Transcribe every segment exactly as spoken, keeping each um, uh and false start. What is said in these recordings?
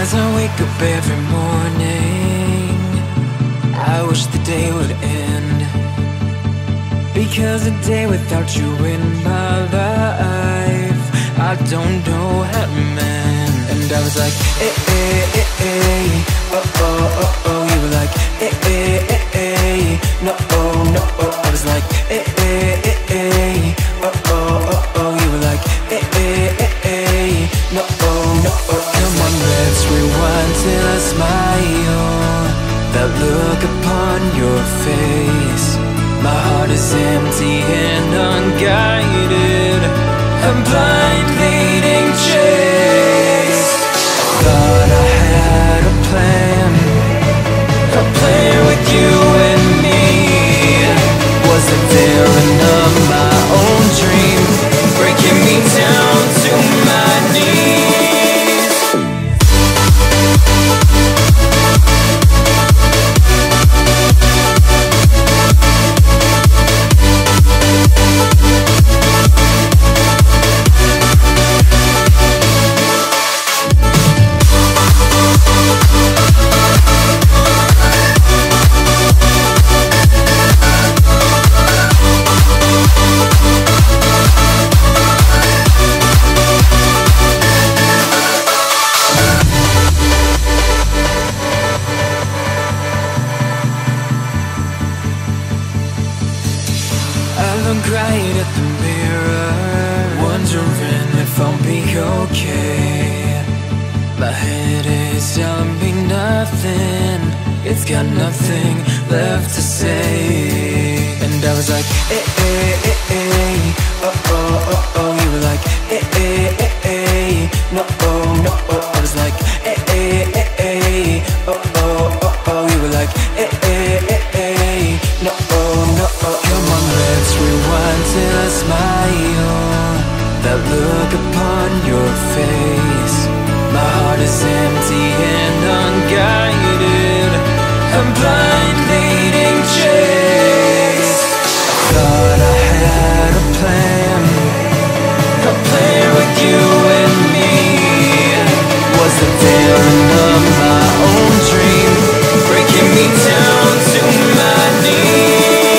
As I wake up every morning, I wish the day would end, because a day without you in my life, I don't know how to mend. And I was like, eh, eh, eh, eh, oh, oh, oh, oh. You were like, eh, eh, eh, eh, no, oh, no, oh. I was like, eh, eh, eh, eh, oh, oh, oh, oh. You were like, eh, eh, eh, eh, no, oh, no, oh. Come on, let's rewind till I smile, that look upon your face. My heart is empty and unguided, a blind leading chase. Thought I had a plan, a plan with you and me. Was it there enough my own dream, breaking me down to my knees? Right at the mirror, wondering if I'll be okay. My head is telling me nothing, it's got nothing left to say. And I was like, eh, eh, eh, eh, oh, oh, oh, oh. You were like, eh, eh, eh, eh, no, oh, no, oh. I was like, eh, eh, eh, eh, oh, oh, oh, oh. You were like, eh, eh, eh, eh, no, oh, no, oh. Come on, let's rewind till I smile, that look upon your face. My heart is empty and unguided, a blind leading chase. Thought I had a plan, a plan with you and me. Was it there enough my own dream, breaking me down to my knees?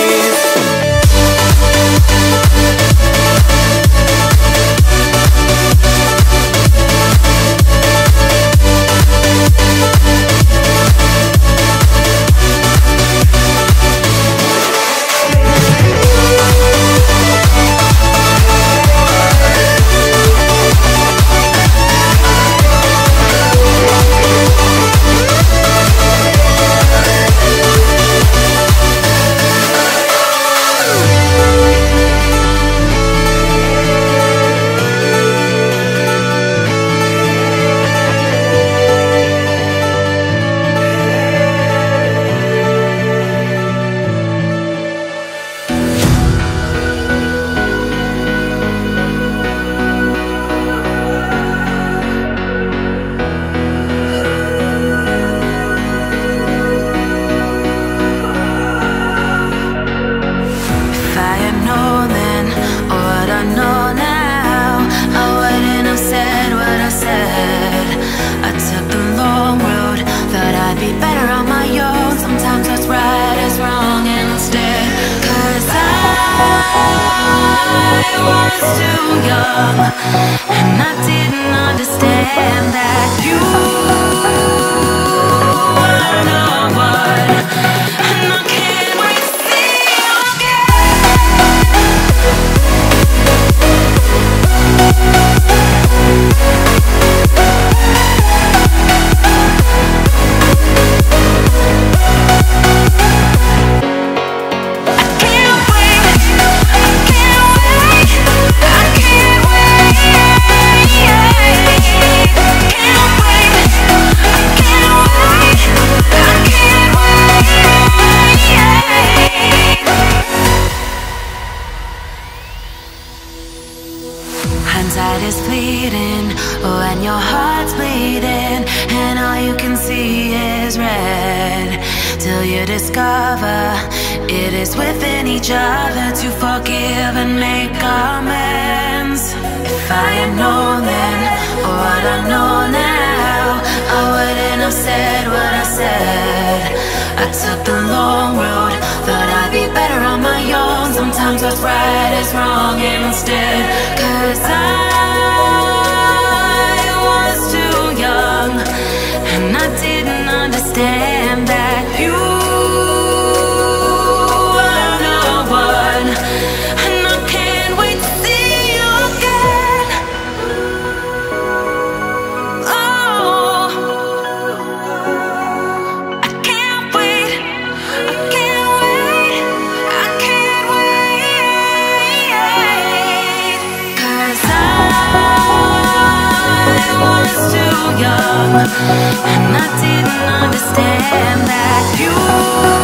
And I didn't understand that you are not one, and I can't wait to see you Hindsight is fleeting, oh, and your heart's bleeding, and all you can see is red, till you discover it is within each other to forgive and make amends. If I had known then, or what I know now, I I said what I said. I took the long road, thought I'd be better on my own. Sometimes what's right is wrong instead. Cause I was too young, and I didn't understand that you are the one. And I can't wait to see you again. Oh, I can't wait, I can't wait, I can't wait. Cause I was too young, and I didn't understand that you